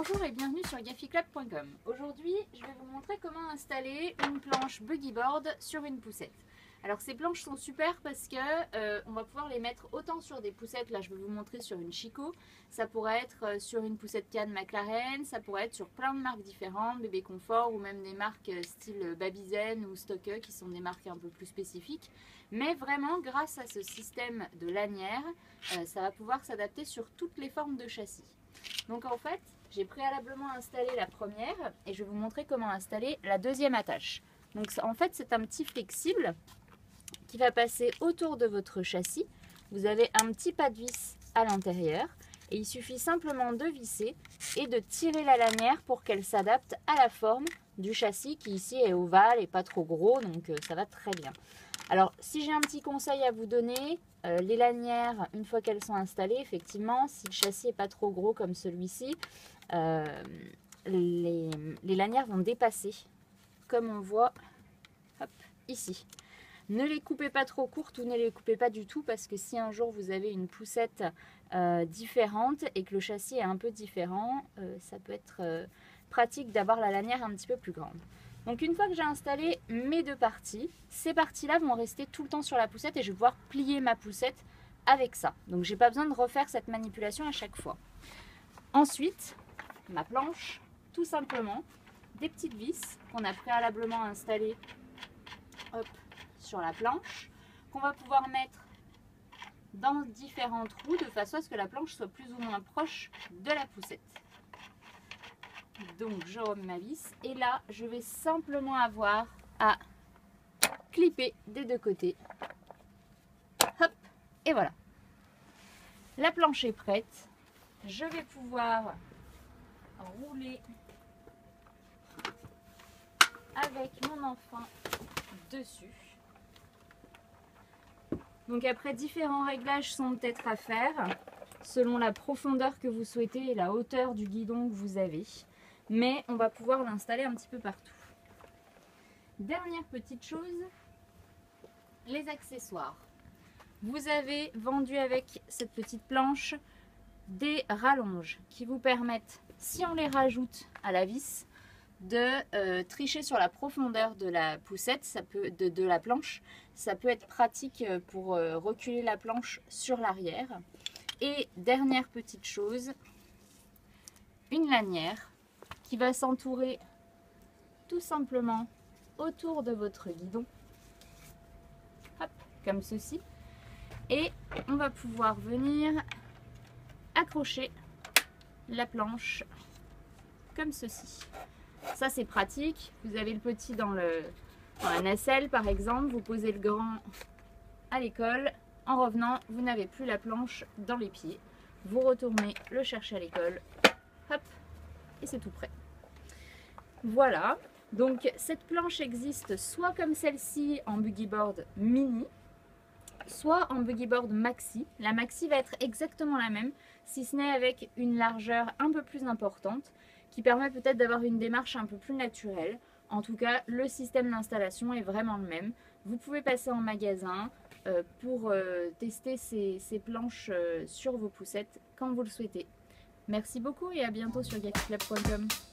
Bonjour et bienvenue sur gaffyclub.com. Aujourd'hui, je vais vous montrer comment installer une planche buggy board sur une poussette. Alors ces planches sont super parce que on va pouvoir les mettre autant sur des poussettes, là je vais vous montrer sur une Chico, ça pourrait être sur une poussette canne McLaren, ça pourrait être sur plein de marques différentes, Bébé Confort ou même des marques style Babyzen ou Stocke qui sont des marques un peu plus spécifiques. Mais vraiment grâce à ce système de lanière, ça va pouvoir s'adapter sur toutes les formes de châssis. Donc en fait, j'ai préalablement installé la première et je vais vous montrer comment installer la deuxième attache. Donc en fait c'est un petit flexible qui va passer autour de votre châssis. Vous avez un petit pas de vis à l'intérieur et il suffit simplement de visser et de tirer la lanière pour qu'elle s'adapte à la forme du châssis qui ici est ovale et pas trop gros, donc ça va très bien. Alors si j'ai un petit conseil à vous donner, les lanières, une fois qu'elles sont installées, effectivement, si le châssis n'est pas trop gros comme celui-ci, les lanières vont dépasser, comme on voit hop, ici. Ne les coupez pas trop courtes ou ne les coupez pas du tout parce que si un jour vous avez une poussette différente et que le châssis est un peu différent, ça peut être pratique d'avoir la lanière un petit peu plus grande. Donc une fois que j'ai installé mes deux parties, ces parties-là vont rester tout le temps sur la poussette et je vais pouvoir plier ma poussette avec ça. Donc j'ai pas besoin de refaire cette manipulation à chaque fois. Ensuite, ma planche, tout simplement, des petites vis qu'on a préalablement installées hop, sur la planche, qu'on va pouvoir mettre dans différents trous de façon à ce que la planche soit plus ou moins proche de la poussette. Donc je remets ma vis et là je vais simplement avoir à clipper des deux côtés. Hop, et voilà. La planche est prête. Je vais pouvoir rouler avec mon enfant dessus. Donc après, différents réglages sont peut-être à faire selon la profondeur que vous souhaitez et la hauteur du guidon que vous avez. Mais on va pouvoir l'installer un petit peu partout. Dernière petite chose, les accessoires. Vous avez vendu avec cette petite planche des rallonges qui vous permettent, si on les rajoute à la vis, de tricher sur la profondeur de la poussette, de la planche. Ça peut être pratique pour reculer la planche sur l'arrière. Et dernière petite chose, une lanière qui va s'entourer tout simplement autour de votre guidon, hop, comme ceci. Et on va pouvoir venir accrocher la planche comme ceci. Ça c'est pratique, vous avez le petit dans la nacelle par exemple, vous posez le grand à l'école, en revenant vous n'avez plus la planche dans les pieds, vous retournez le chercher à l'école, hop, et c'est tout prêt. Voilà, donc cette planche existe soit comme celle-ci en buggy board mini, soit en buggy board maxi. La maxi va être exactement la même, si ce n'est avec une largeur un peu plus importante, qui permet peut-être d'avoir une démarche un peu plus naturelle. En tout cas, le système d'installation est vraiment le même. Vous pouvez passer en magasin pour tester ces planches sur vos poussettes quand vous le souhaitez. Merci beaucoup et à bientôt sur gaffyclub.com.